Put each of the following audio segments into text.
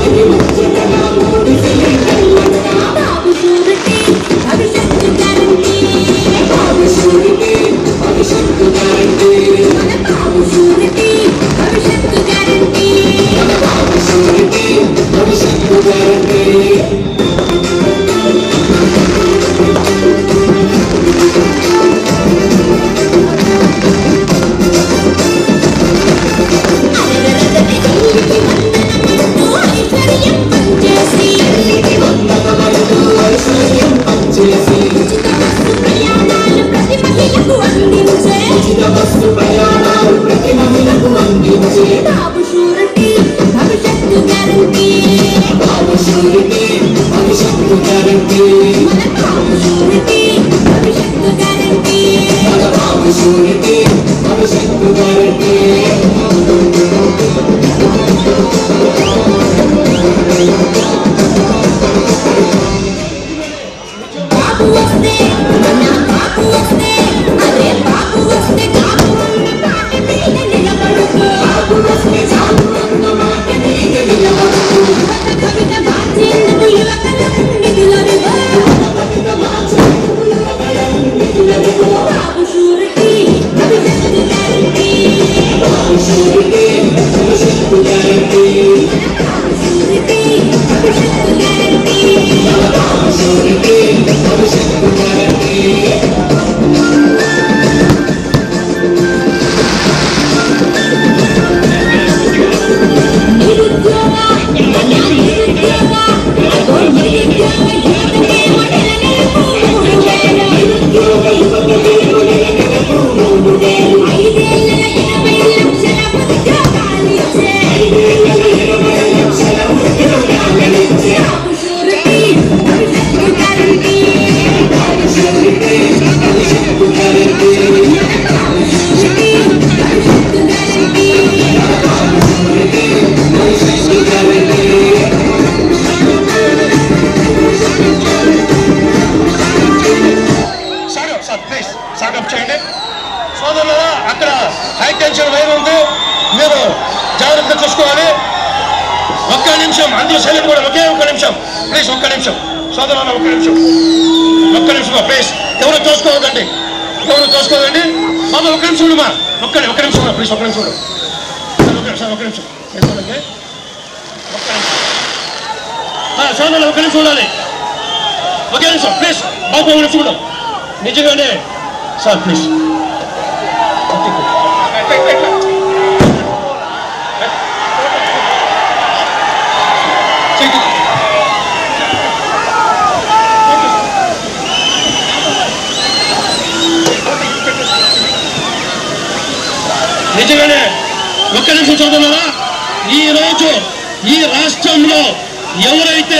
నిజంగానే ఒక్క నిమిషం చదువుతున్నారా? ఈ రోజు ఈ రాష్ట్రంలో ఎవరైతే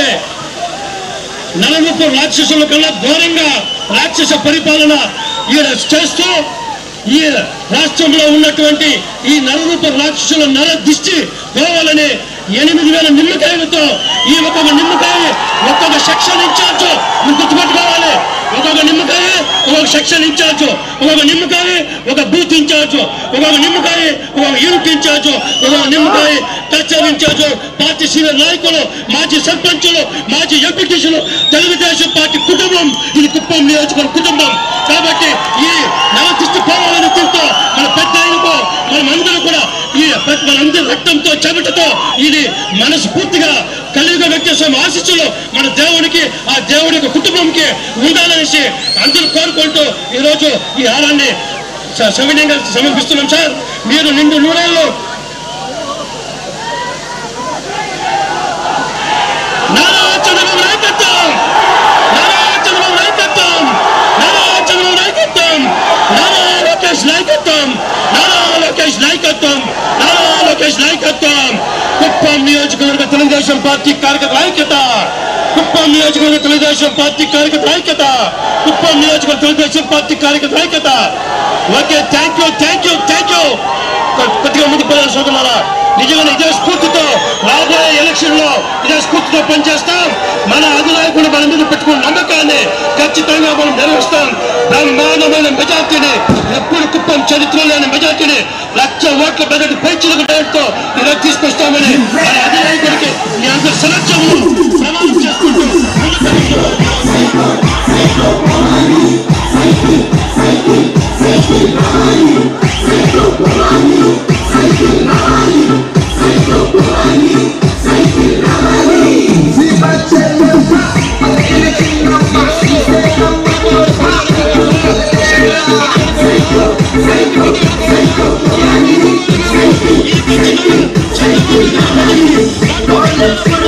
నలుగురు రాక్షసుల కన్నా ఘోరంగా రాక్షస పరిపాలన చేస్తూ ఈ రాష్ట్రంలో ఉన్నటువంటి ఈ నలుగురు రాక్షసుల నర దిష్టి పోవాలని 8,000 నిమ్మకాయలతో ఈ ఒక్కొక్క నిమ్మకాయ ఒక్కొక్క సెక్షన్ ఇన్ఛార్జ్ మీరు గుర్తుపెట్టుకోవాలి. ఒక్కొక్క నిమ్మకాయ ఒక్కొక్క సెక్షన్ ఇన్ఛార్జ్, ఒక్కొక్క నిమ్మకాయ ఒక బూత్ ఇన్ఛార్జ్, ఒక్కొక్క నిమ్మకాయ ఒక యూనిట్ ఇన్ఛార్జ్, ఒక్కొక్క నిమ్మకాయ కల్చర్ ఇన్ఛార్జ్, పార్టీ సీనియర్ నాయకులు, మాజీ సర్పంచులు, మాజీ ఎంపీటీసీలు, తెలుగుదేశం పార్టీ కుటుంబం. ఇది కుప్పం నియోజకవర్గ కుటుంబం. కాబట్టి ఈ నవదృష్టి పోవాలని తింటూ మన పెద్ద ఆయనకు మనమందరూ కూడా ఈ మనందరి రక్తంతో చెమటతో ఇది మనస్ఫూర్తిగా కలియుగ వెంకటేశ్వర ఆశీస్సులు మన దేవుడికి ఆ దేవుడి యొక్క కుటుంబంకి ఉండాలనేసి అందరూ కోరుకుంటూ ఈరోజు ఈ హారాన్ని సవినయంగా సమర్పిస్తున్నాం. సార్ మీరు నిండు నూరేళ్ళు నారా చంద్రబాబు నాయకత్వం, నారా చంద్రబాబు నాయకత్వం, నారా చంద్రబాబు నాయకత్వం, నారా లోకేష్ నాయకత్వం, నారా లోకేష్ నాయకత్వం, నారా లోకేష్ నాయకత్వం. కుప్పం నియోజకవర్గ తెలుగుదేశం పార్టీ కార్యకర్తల ఐక్యత, కుప్పం నియోజకవర్గ తెలుగుదేశం పార్టీ కార్యకర్తల ఐక్యత, కుప్పం నియోజకవర్గ తెలుగుదేశం పార్టీ కార్యకర్తల ఐక్యత. Okay, thank you, thank you, thank you. కొద్దిగా ముందుకు పోయాలి సోదరులారా. నిజంగా ఇదే స్ఫూర్తితో రాబోయే ఎలక్షన్ లో ఇదే స్ఫూర్తితో పనిచేస్తాం. మన అధినాయకుడు మన మీద పెట్టుకున్న నమ్మకాన్ని ఖచ్చితంగా మనం నెరవేరుస్తాం. బ్రహ్మాండమైన మెజార్టీని, ఎప్పుడు కుప్పం చరిత్ర లేని మెజార్టీని 1,00,000 ఓట్ల మెజార్టీ పెంచిన పేరుతో ఈరోజు తీసుకొస్తామని మన అధినాయకుడికి మీ అందరూ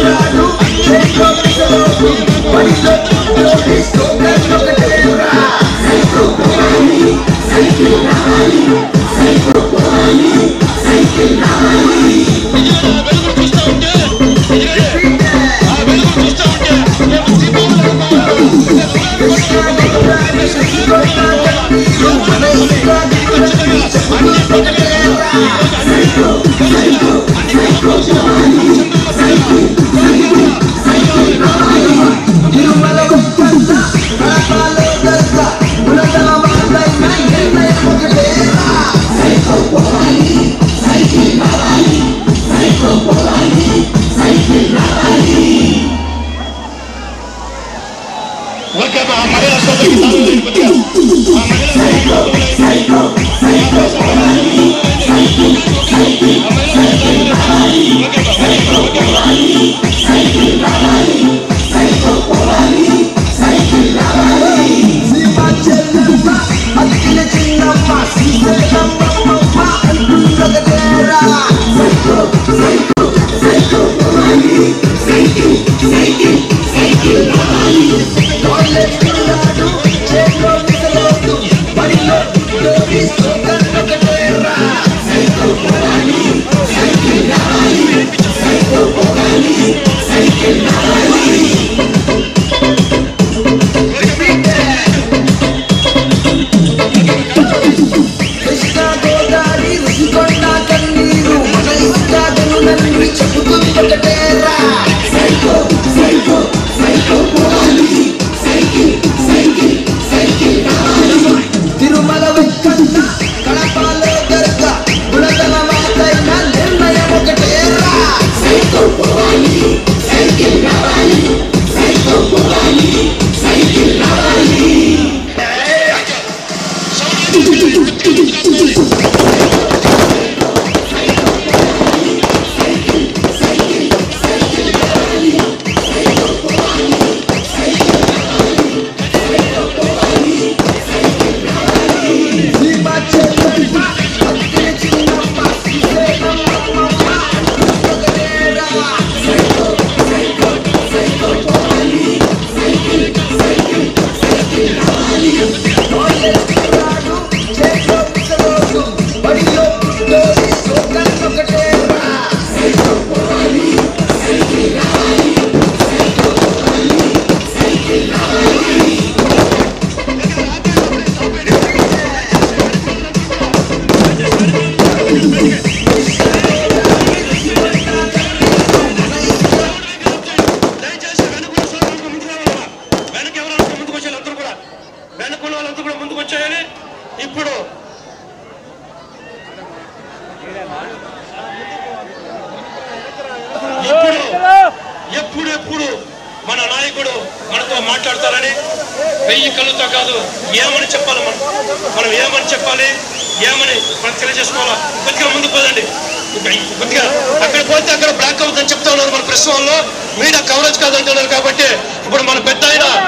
ఎప్పుడెప్పుడు మన నాయకుడు మనతో మాట్లాడతారని వెయ్యి కళ్ళతో కాదు ఏమని చెప్పాలి మనం ఏమని చెప్పాలి ఏమని మనం తెలియజేసుకోవాలా కొద్దిగా ముందుకు పోదండి కొద్దిగా అక్కడ పోతే అక్కడ బ్లాక్ అవుతుందని చెప్తా ఉన్నారు మన ప్రెస్ వాళ్ళలో మీడియా కవరేజ్ కాదంటున్నారు కాబట్టి ఇప్పుడు మన పెద్ద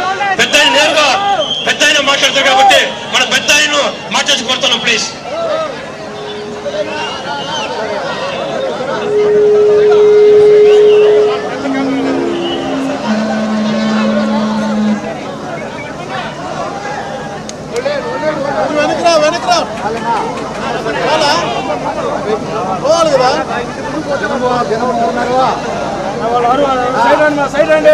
నేరుగా పెద్ద మాట్లాడతారు కాబట్టి మన పెద్ద ఆయన్ను మాట్లాడి కోరుతున్నాం ప్లీజ్. సైడ్ రండి.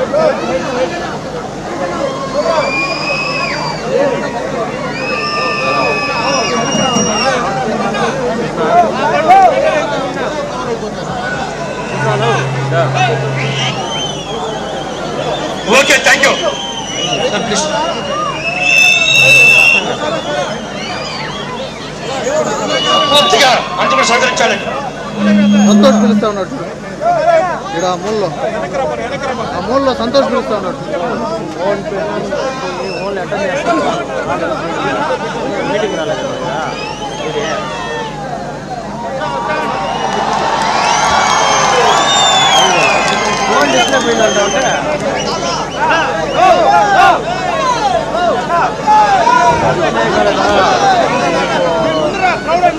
Okay thank you please. కొద్దిగా అంత సహకరించాలండి. సంతోష్ పిలుస్తా ఉన్నాడు ఇక్కడ ఆ మూలలో సంతోష్ పిలుస్తా ఉన్నాడు. మీటింగ్ రాలేదు ఫోన్ డిస్ప్లే పోయిందంట అంటే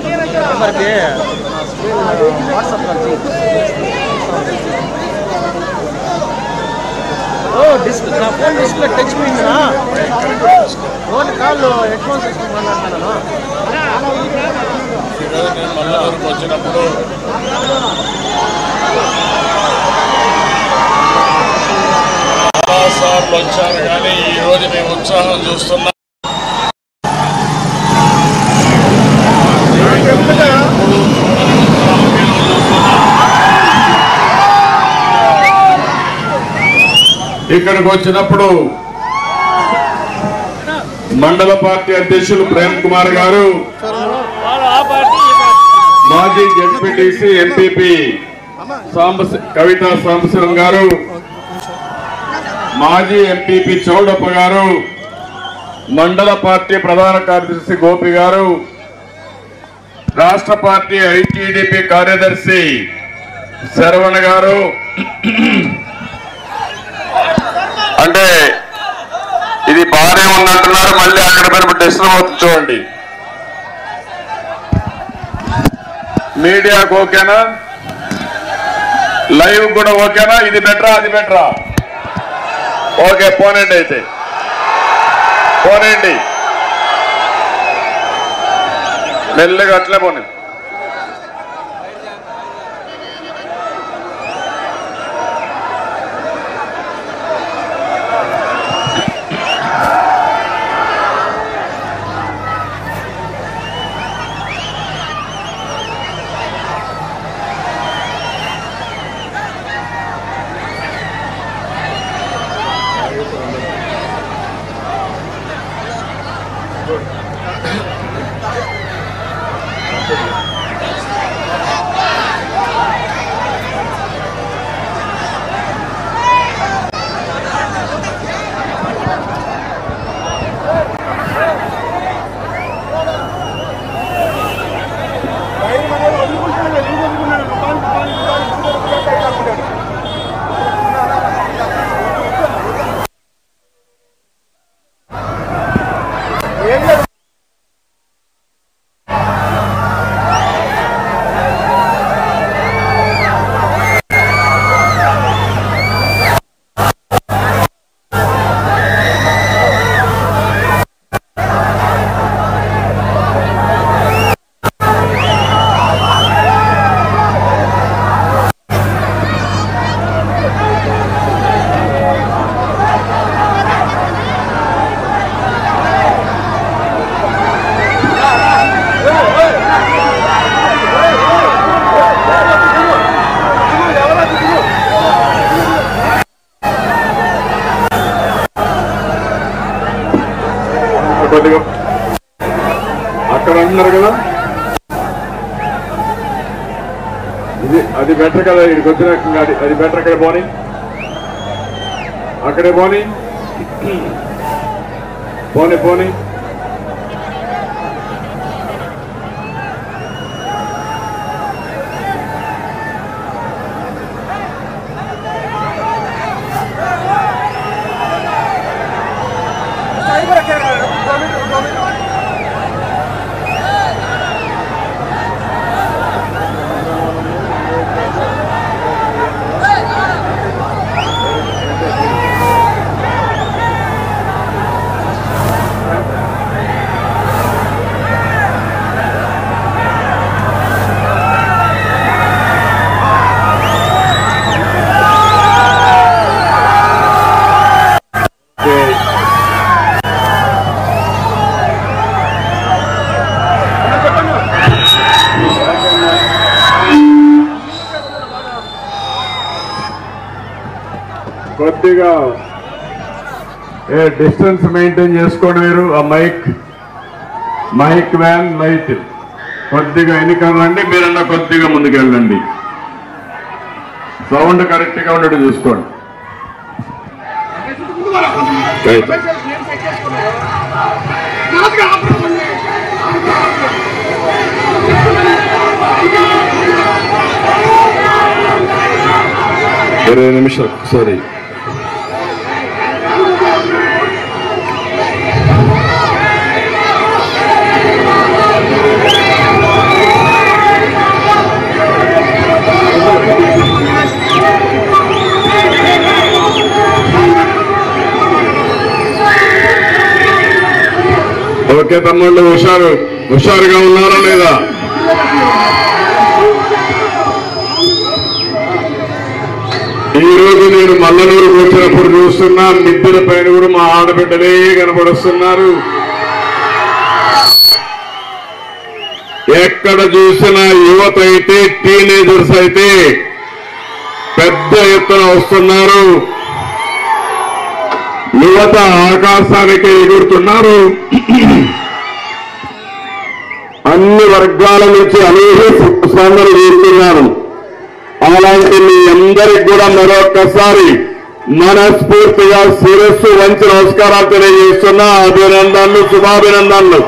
నెంబర్కి వాట్సాప్ నా ఫోన్ డిస్ప్లే టచ్ పోయిందా ఫోన్ కాళ్ళు హెడ్ ఫోన్స్ వేసుకుని మాట్లాడుతున్నాను. నేను మల్లూరుకు వచ్చినప్పుడు చాలాసార్లు వచ్చాను, కానీ ఈరోజు మేము ఉత్సాహం చూస్తున్నాం. ఇక్కడికి వచ్చినప్పుడు మండల పార్టీ అధ్యక్షులు ప్రేమ్ కుమార్ గారు, మాజీ జెడ్పీటీసీ ఎంపీపీ కవితా సాంబశివరావు గారు, మాజీ ఎంపీపీ చౌడప్ప గారు, మండల పార్టీ ప్రధాన కార్యదర్శి గోపి గారు, రాష్ట్ర పార్టీ ఐటీడీపీ కార్యదర్శి శరవణ గారు, అంటే ఇది బాగానే ఉందంటున్నారు, మళ్ళీ అక్కడ పెద్ద డిస్టర్బ్ అవుతుంది చూడండి. మీడియాకు ఓకేనా? లైవ్ కూడా ఓకేనా? ఇది బెటరా అది బెటరా? ఓకే, పోనండి, అయితే పోనండి, మెల్లగా అట్లే పోనండి. అక్కడ అంటున్నారు కదా, ఇది అది బెటర్ కదా, ఇక్కడికి వచ్చిన అది బెటర్. అక్కడ పోనీ, అక్కడే పోనీ, పోనీ పోనీ. కొద్దిగా డిస్టెన్స్ మెయింటైన్ చేసుకోండి మీరు. ఆ మైక్ వ్యాన్ లైట్ కొద్దిగా ఎన్నికలండి, మీరన్నా కొద్దిగా ముందుకెళ్ళండి, సౌండ్ కరెక్ట్ గా ఉండేది చూసుకోండి. ఇరవై నిమిషాలు సారీ. ఓకే తమ్ముళ్ళు, హుషారుగా ఉన్నారా లేదా? ఈ రోజు నేను మల్లనూరుకు వచ్చినప్పుడు చూస్తున్నా, మిద్దెల పైన కూడా మా ఆడబిడ్డలే కనపడుస్తున్నారు. ఎక్కడ చూసినా యువత అయితే, టీనేజర్స్ అయితే పెద్ద ఎత్తున వస్తున్నారు. యువత ఆకాశానికి ఎగురుతున్నారు. అన్ని వర్గాల నుంచి అనేక స్పందనలు ఎదుర్కొన్నారు. అలాంటి మీ అందరికి కూడా మరొక్కసారి మనస్ఫూర్తిగా శిరస్సు వంచి నమస్కారాలు తెలియజేస్తున్నా. అభినందనలు, శుభాభినందనలు.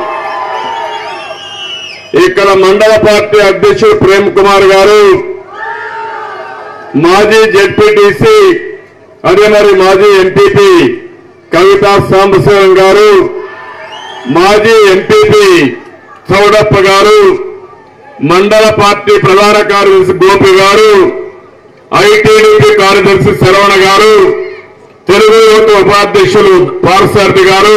ఇక్కడ మండల పార్టీ అధ్యక్షుడు ప్రేమ్ కుమార్ గారు, మాజీ జెడ్పీటీసీ, అదే మరి మాజీ ఎంపీపీ కవితా సాంబశివన్ గారు, మాజీ ఎంపీపీ చౌడప్ప గారు, మండల పార్టీ ప్రధాన కార్యదర్శి గోపి గారు, ఐటీడీపీ కార్యదర్శి శరవణ గారు, తెలుగు యువత ఉపాధ్యక్షులు పార్సారథి గారు,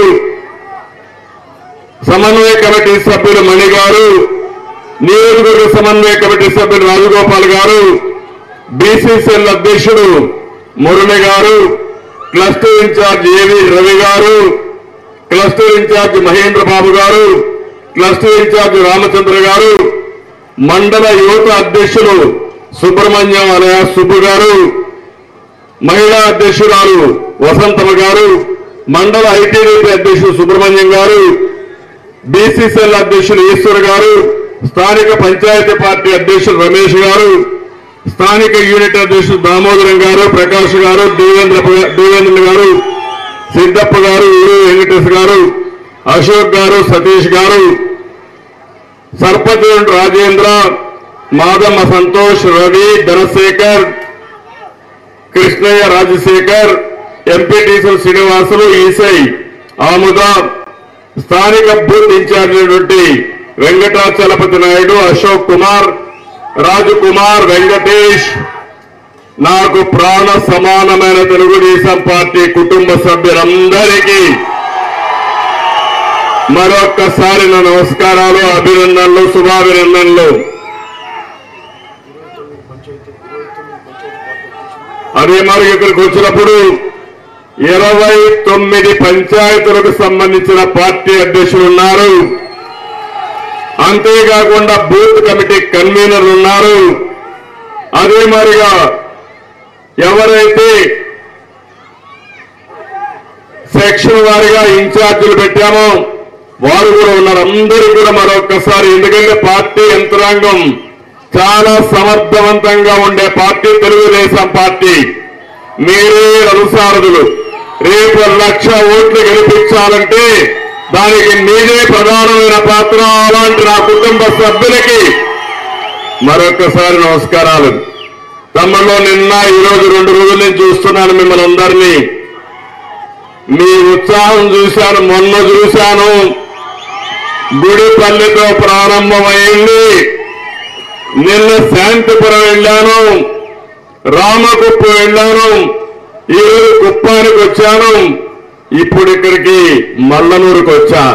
సమన్వయ కమిటీ సభ్యులు మణి గారు, నియోజకవర్గ సమన్వయ కమిటీ సభ్యులు రాజగోపాల్ గారు, బీసీసీఎల్ అధ్యక్షుడు మురళి గారు, క్లస్టర్ ఇన్ఛార్జ్ ఏవి రవి గారు, క్లస్టర్ ఇన్ఛార్జ్ మహేంద్ర బాబు గారు, క్లస్టర్ ఇన్ఛార్జ్ రామచంద్ర గారు, మండల యువత అధ్యక్షులు సుబ్రహ్మణ్యం అనయ సుబ్బు గారు, మహిళా అధ్యక్షురాలు వసంతమ్మ గారు, మండల ఐటీడీపీ అధ్యక్షుడు సుబ్రహ్మణ్యం గారు, బీసీసీఎల్ అధ్యక్షులు ఈశ్వర్ గారు, స్థానిక పంచాయతీ పార్టీ అధ్యక్షులు రమేష్ గారు, స్థానిక యూనిట్ అధ్యక్షుడు దామోదరం గారు, ప్రకాష్ గారు, దేవేంద్ర గారు, సిద్దప్ప గారు, ఊరు వెంకటేష్ గారు, అశోక్ గారు, సతీష్ గారు, సర్పంచ్ రాజేంద్ర, మాదమ్మ సంతోష్, రవి, ధనశేఖర్, కృష్ణయ్య, రాజశేఖర్, ఎంపీటీసీలు శ్రీనివాసులు, ఈసై, ఆముద, స్థానిక బూత్ ఇన్ఛార్జ్ అయినటువంటి వెంకటాచలపతి నాయుడు, అశోక్ కుమార్, రాజకుమార్, వెంకటేష్, నాకు ప్రాణ సమానమైన తెలుగుదేశం పార్టీ కుటుంబ సభ్యులందరికీ మరొక్కసారి నా నమస్కారాలు, అభినందనలు, శుభాభినందనలు. అదే మరి ఇక్కడికి వచ్చినప్పుడు 29 పంచాయతీలకు సంబంధించిన పార్టీ అధ్యక్షులు ఉన్నారు. అంతేకాకుండా బూత్ కమిటీ కన్వీనర్లు ఉన్నారు. అదే మరిగా ఎవరైతే సెక్షన్ వారిగా ఇన్ఛార్జీలు పెట్టామో వారు కూడా ఉన్నారు. అందరూ కూడా మరొక్కసారి, ఎందుకంటే పార్టీ యంత్రాంగం చాలా సమర్థవంతంగా ఉండే పార్టీ తెలుగుదేశం పార్టీ. మీరే అనుసారథులు. రేపు 1,00,000 ఓట్లు గెలిపించాలంటే దానికి మీరే ప్రధానమైన పాత్ర. అలాంటి నా కుటుంబ సభ్యులకి మరొక్కసారి నమస్కారాలు. తమలో నిన్న ఈరోజు 2 రోజుల నుంచి చూస్తున్నాను మిమ్మల్ని అందరినీ. మీ ఉత్సాహం చూశాను, మొన్న చూశాను. గుడిపల్లితో ప్రారంభమైంది. నిన్న శాంతిపురం వెళ్ళాను, రామకుప్పు వెళ్ళాను, ఈరోజు కుప్పానికి వచ్చాను, ఇప్పుడు ఇక్కడికి మల్లనూరుకు వచ్చా.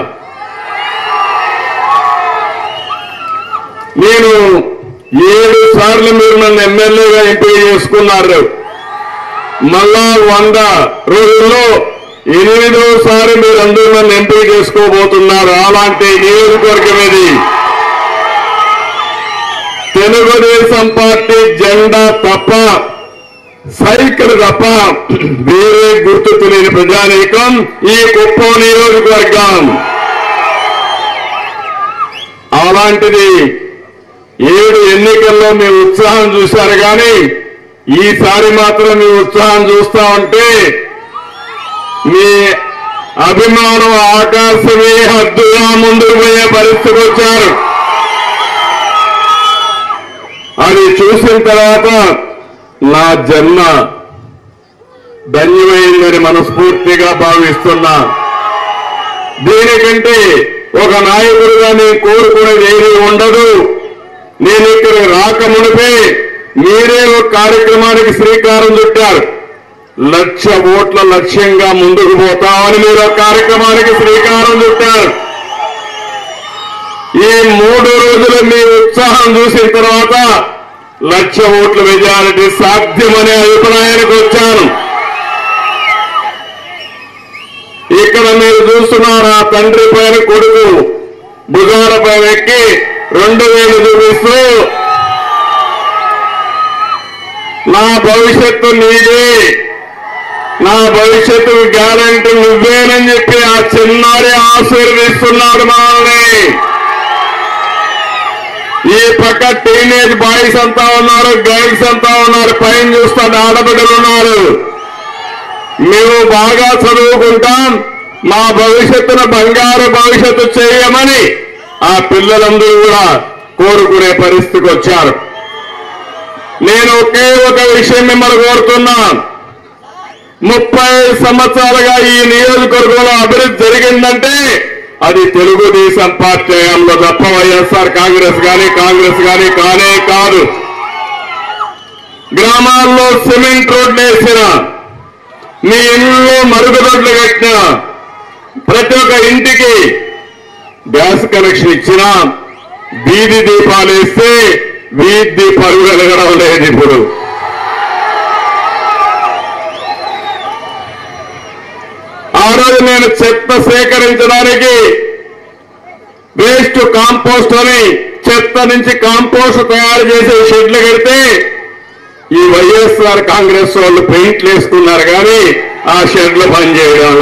నేను 7 సార్లు మీరు నన్ను ఎమ్మెల్యేగా ఎంపిక చేసుకున్నారు. మళ్ళా 100 రోజుల్లో 8వసారి మీరందరూ నన్ను ఎంపిక చేసుకోబోతున్నారు. అలాంటి నియోజకవర్గం ఇది. తెలుగుదేశం పార్టీ జెండా తప్ప, సైకిల్ తప్ప వేరే గుర్తు తెలియని ప్రజానీకం ఈ కుప్పం నియోజకవర్గం. అలాంటిది 7 ఎన్నికల్లో మీ ఉత్సాహం చూశారు, కానీ ఈసారి మాత్రం మీ ఉత్సాహం చూస్తా ఉంటే మీ అభిమానం ఆకాశమే హద్దుగా ముందుకు పోయే పరిస్థితికి వచ్చారు. అది చూసిన తర్వాత నా జన్మ ధన్యమైందని మనస్ఫూర్తిగా భావిస్తున్నా. దీనికంటే ఒక నాయకుడిగా నేను కోరుకునేది ఏమీ ఉండదు. నేను ఇక్కడ రాకమునిపే మీరే ఒక కార్యక్రమానికి శ్రీకారం చుట్టారు. 1,00,000 ఓట్ల లక్ష్యంగా ముందుకు పోతామని మీరు ఒక కార్యక్రమానికి శ్రీకారం చుట్టారు. ఈ 3 రోజులు మీ ఉత్సాహం చూసిన తర్వాత 1,00,000 ఓట్ల మెజారిటీ సాధ్యమనే అభిప్రాయానికి వచ్చాను. ఇక్కడ మీరు చూస్తున్నారు, ఆ తండ్రి పైన కొడుకు భుజాల పైన ఎక్కి 2,000 చూపిస్తూ నా భవిష్యత్తు నీదే, నా భవిష్యత్తు గ్యారంటీ నువ్వేనని చెప్పి ఆ చిన్నారి ఆశీర్వదిస్తున్నాడు మనల్ని. ఈ పక్క టీనేజ్ బాయ్స్ అంతా ఉన్నారు, గర్ల్స్ అంతా ఉన్నారు, పైన చూస్తున్న ఆడబిడ్డలు ఉన్నారు. మేము బాగా చదువుకుంటాం, మా భవిష్యత్తును బంగారు భవిష్యత్తు చేయమని ఆ పిల్లలందరూ కూడా కోరుకునే పరిస్థితికి వచ్చారు. నేను ఒకే ఒక విషయం మిమ్మల్ని కోరుతున్నా. 30 సంవత్సరాలుగా ఈ నియోజకవర్గంలో అభివృద్ధి జరిగిందంటే అది తెలుగుదేశం పార్టీ హయాంలో తప్ప వైఎస్ఆర్ కాంగ్రెస్ కానీ కానే కాదు. గ్రామాల్లో సిమెంట్ రోడ్లు వేసిన, మీ ఇళ్ళలో మరుగుదొడ్లు కట్టిన, ప్రతి ఒక్క ఇంటికి గ్యాస్ కనెక్షన్ ఇచ్చిన, వీధి దీపాలు వేస్తే వీధి దీపాలు వెలగడం లేదు. ఇప్పుడు ఆ రోజు నేను చెత్త సేకరించడానికి వేస్ట్ కాంపోస్ట్ అని చెత్త నుంచి కాంపోస్ట్ తయారు చేసే షెడ్లు కడితే ఈ వైఎస్ఆర్ కాంగ్రెస్ వాళ్ళు పెయింట్లు వేసుకున్నారు కానీ ఆ షెడ్లు పనిచేయడం.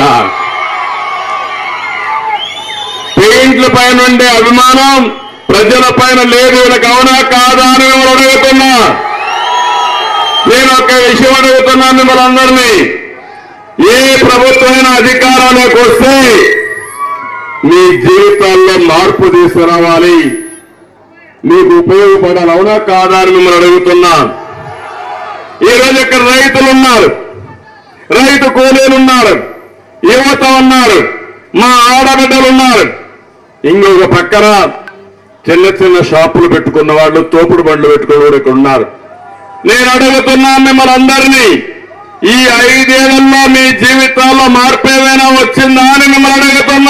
పెయింట్ల పైన ఉండే అభిమానం ప్రజల పైన లేదు. వీళ్ళకి అవునా కాదా అని మిమ్మల్ని అడుగుతున్నా. నేను ఒక విషయం అడుగుతున్నాను మిమ్మల్ని అందరినీ. ఏ ప్రభుత్వమైన అధికారంలోకి వస్తే మీ జీవితాల్లో మార్పు తీసుకురావాలి, మీకు ఉపయోగపడాలి, అవునా కాదా అని మిమ్మల్ని అడుగుతున్నా. ఈరోజు ఇక్కడ రైతులు ఉన్నారు, రైతు కూలీలు ఉన్నారు, యువత ఉన్నారు, మా ఆడబిడ్డలు ఉన్నారు. ఇంకొక పక్కన చిన్న చిన్న షాపులు పెట్టుకున్న వాళ్ళు, తోపుడు బండ్లు పెట్టుకున్న వాళ్ళు ఇక్కడ ఉన్నారు. నేను అడుగుతున్నాను మిమ్మల్ని అందరినీ, ఈ 5 ఏళ్లలో మీ జీవితాల్లో మార్పు ఏమైనా వచ్చిందా అని మిమ్మల్ని అడుగుతున్నా.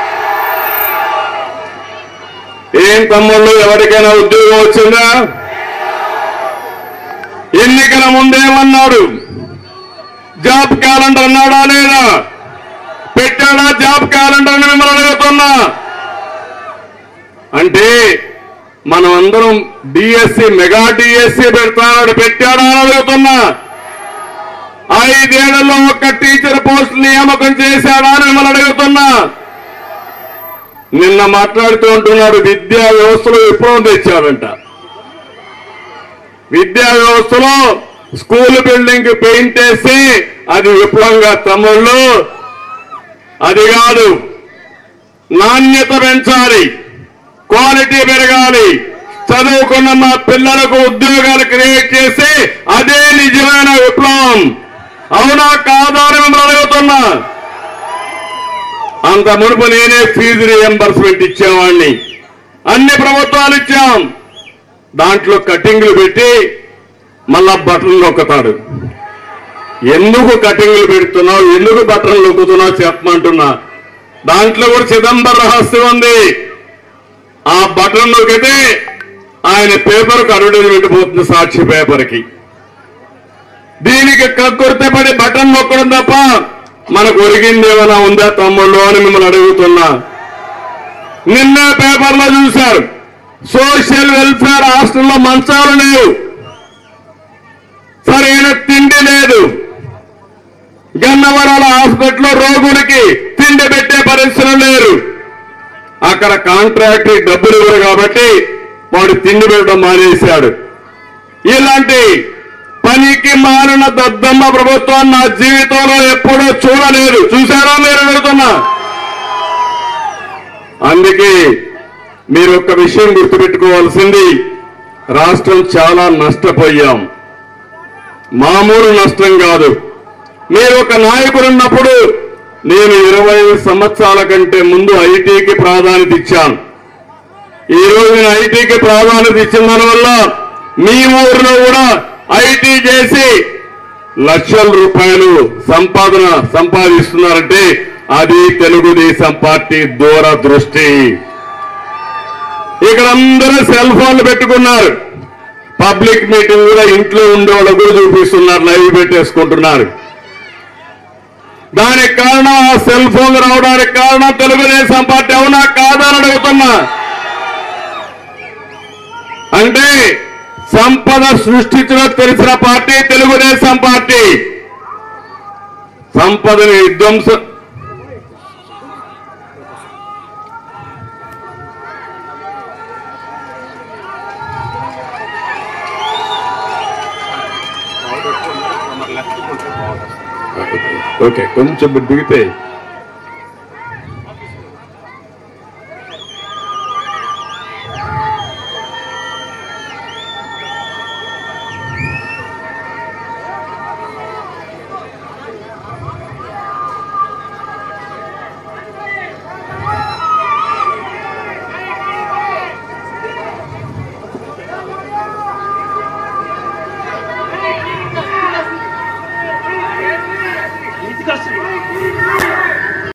ఏం తమ్ముళ్ళు, ఎవరికైనా ఉద్యోగం వచ్చిందా? ఎన్నికల ముందేమన్నాడు? జాబ్ క్యాలెండర్ అన్నాడా లేదా? పెట్టాడా జాబ్ క్యాలెండర్ అని మిమ్మల్ని అడుగుతున్నా. అంటే మనం అందరం డిఎస్సి, మెగా డిఎస్సి పెడతాడు, పెట్టాడా అని అడుగుతున్నా. 5 ఏళ్లలో ఒక్క టీచర్ పోస్ట్ నియామకం చేశాడా అని మిమ్మల్ని అడుగుతున్నా. నిన్న మాట్లాడుతూ ఉంటున్నాడు, విద్యా వ్యవస్థలో విప్లవం తెచ్చాడంట. విద్యా వ్యవస్థలో స్కూల్ బిల్డింగ్ పెయింట్ వేసి అది విప్లవంగా. తమ్ముళ్ళు, అది కాదు. నాణ్యత పెంచాలి, క్వాలిటీ పెరగాలి, చదువుకున్న మా పిల్లలకు ఉద్యోగాలు క్రియేట్ చేసి అదే నిజమైన విప్లవం. అవునా కాదా అని మిమ్మల్ని అడుగుతున్నా. అంత మునుపు నేనే ఫీజు రియంబర్స్మెంట్ ఇచ్చేవాడిని, అన్ని ప్రభుత్వాలు ఇచ్చాం. దాంట్లో కటింగ్లు పెట్టి మళ్ళా బటన్లు నొక్కుతాడు. ఎందుకు కటింగ్లు పెడుతున్నావు, ఎందుకు బటన్లు నొక్కుతున్నావు చెప్పమంటున్నా. దాంట్లో కూడా చిదంబర రహస్యం ఉంది. ఆ బటన్ నొక్కితే ఆయన పేపర్కు అడ్వర్టైజ్మెంట్ పోతుంది, సాక్షి పేపర్కి. దీనికి కక్కుర్తపడి బటన్ నొక్కడం తప్ప మనకు ఒరిగింది ఏమైనా ఉందా తమ్ముళ్ళు అని మిమ్మల్ని అడుగుతున్నా. నిన్న పేపర్లో చూశారు, సోషల్ వెల్ఫేర్ హాస్టల్లో మంచాలు లేవు, సరైన తిండి లేదు, గన్నవరాల హాస్పిటల్లో రోగులకి తిండి పెట్టే పరిస్థితులు లేరు. అక్కడ కాంట్రాక్టర్ డబ్బులు ఇవ్వరు కాబట్టి వాడు తిండి పెట్టడం మానేశాడు. ఇలాంటి పనికి మారిన దద్దమ్మ ప్రభుత్వం నా జీవితంలో ఎప్పుడూ చూడలేదు. చూశారా మీరు అడుగుతున్నా. అందుకే మీరు ఒక్క విషయం గుర్తుపెట్టుకోవాల్సింది, రాష్ట్రం చాలా నష్టపోయాం. మామూలు నష్టం కాదు. మీరు ఒక నాయకుడు ఉన్నప్పుడు నేను 20 సంవత్సరాల కంటే ముందు ఐటీకి ప్రాధాన్యత ఇచ్చాను. ఈ రోజు నేను ఐటీకి ప్రాధాన్యత ఇచ్చిన దానివల్ల మీ ఊరిలో కూడా ఐటీ చేసి లక్షల రూపాయలు సంపాదిస్తున్నారంటే అది తెలుగుదేశం పార్టీ దూరదృష్టి. ఇక్కడ అందరూ సెల్ ఫోన్లు పెట్టుకున్నారు. పబ్లిక్ మీటింగ్ కూడా ఇంట్లో ఉండేవాళ్ళు కూడా చూపిస్తున్నారు, లైవ్ పెట్టేసుకుంటున్నారు. దానికి కారణం ఆ సెల్ ఫోన్లు రావడానికి కారణం తెలుగుదేశం పార్టీ. అవునా కాదా అని అడుగుతున్నా. అంటే సంపద సృష్టించడం తెలిసిన పార్టీ తెలుగుదేశం పార్టీ. సంపదని విధ్వంసం ఓకే కొంచెం దిగితే